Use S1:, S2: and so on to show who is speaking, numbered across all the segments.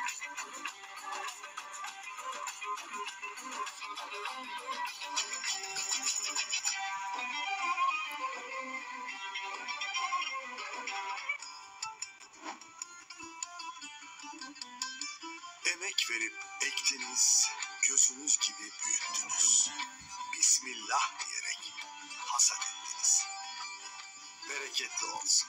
S1: Emek verip ektiniz, gözünüz gibi büyüttünüz. Bismillah diyerek hasat ettiniz. Bereketli olsun.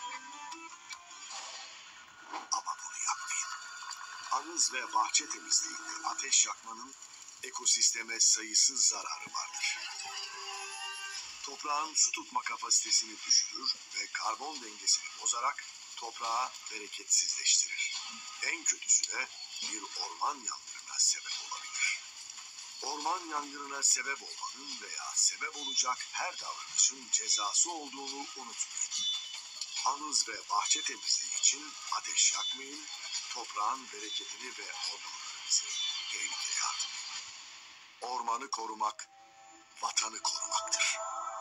S1: Ama bunu yapmayın. Anız ve bahçe temizliğinde ateş yakmanın ekosisteme sayısız zararı vardır. Toprağın su tutma kapasitesini düşürür ve karbon dengesini bozarak toprağı bereketsizleştirir. En kötüsü de bir orman yangınına sebep olabilir. Orman yangınına sebep olmanın veya sebep olacak her davranışın cezası olduğunu unutmayın. Anız ve bahçe temizliği için ateş yakmayın, toprağın bereketini ve ormanlarımızı tehlikeye atmayın. Ormanı korumak, vatanı korumaktır.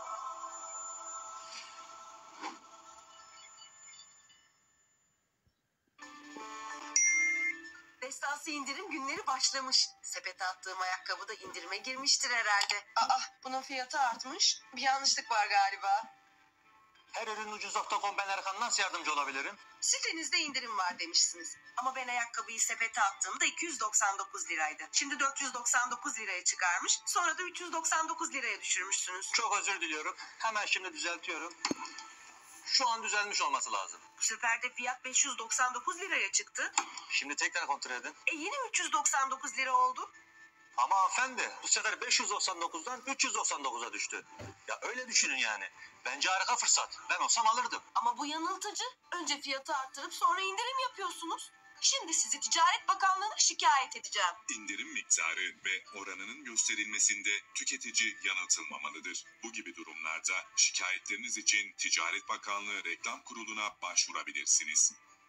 S2: Destansı indirim günleri başlamış. Sepete attığım ayakkabı da indirime girmiştir herhalde. Bunun fiyatı artmış. Bir yanlışlık var galiba.
S3: Her ürün ucuz.com, ben Erkan, nasıl yardımcı olabilirim?
S2: Sitenizde indirim var demişsiniz. Ama ben ayakkabıyı sepete attığımda 299 liraydı. Şimdi 499 liraya çıkarmış. Sonra da 399 liraya düşürmüşsünüz.
S3: Çok özür diliyorum. Hemen şimdi düzeltiyorum. Şu an düzelmiş olması lazım.
S2: Bu sefer de fiyat 599 liraya çıktı.
S3: Şimdi tekrar kontrol edin.
S2: Yine 399 lira oldu.
S3: Ama hanımefendi, bu sefer 599'dan 399'a düştü. Ya öyle düşünün yani. Bence harika fırsat. Ben olsam alırdım.
S2: Ama bu yanıltıcı. Önce fiyatı arttırıp sonra indirim yapıyorsunuz. Şimdi sizi Ticaret Bakanlığı'na şikayet edeceğim.
S4: İndirim miktarı ve oranının gösterilmesinde tüketici yanıltılmamalıdır. Bu gibi durumlarda şikayetleriniz için Ticaret Bakanlığı Reklam Kurulu'na başvurabilirsiniz.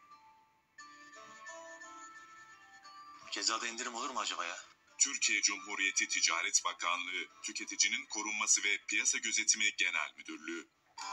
S3: Cezada indirim olur mu acaba ya?
S4: Türkiye Cumhuriyeti Ticaret Bakanlığı, Tüketicinin Korunması ve Piyasa Gözetimi Genel Müdürlüğü.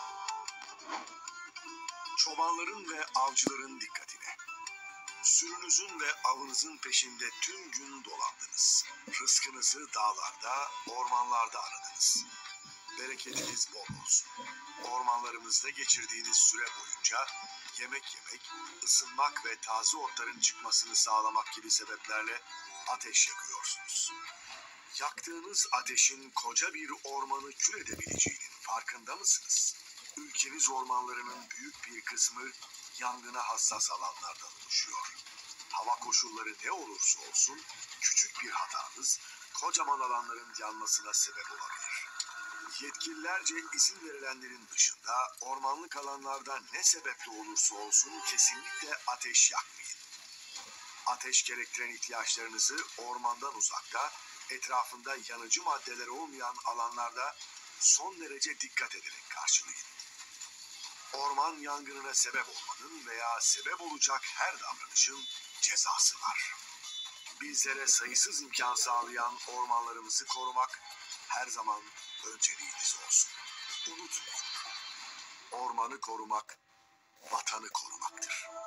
S1: Çobanların ve avcıların dikkatine. Sürünüzün ve avınızın peşinde tüm gün dolandınız. Rızkınızı dağlarda, ormanlarda aradınız. Bereketiniz bol olsun. Ormanlarımızda geçirdiğiniz süre boyunca yemek yemek, ısınmak ve taze otların çıkmasını sağlamak gibi sebeplerle ateş yakıyorsunuz. Yaktığınız ateşin koca bir ormanı kül edebileceğinin farkında mısınız? Ülkemiz ormanlarının büyük bir kısmı yangına hassas alanlardan oluşuyor. Hava koşulları ne olursa olsun küçük bir hatanız kocaman alanların yanmasına sebep olabilir. Yetkililerce izin verilenlerin dışında ormanlık alanlarda ne sebeple olursa olsun kesinlikle ateş yakmayın. Ateş gerektiren ihtiyaçlarınızı ormandan uzakta, etrafında yanıcı maddeler olmayan alanlarda son derece dikkat ederek karşılayın. Orman yangınına sebep olmanın veya sebep olacak her davranışın cezası var. Bizlere sayısız imkan sağlayan ormanlarımızı korumak her zaman önceliğiniz olsun. Unutmayın, ormanı korumak, vatanı korumaktır.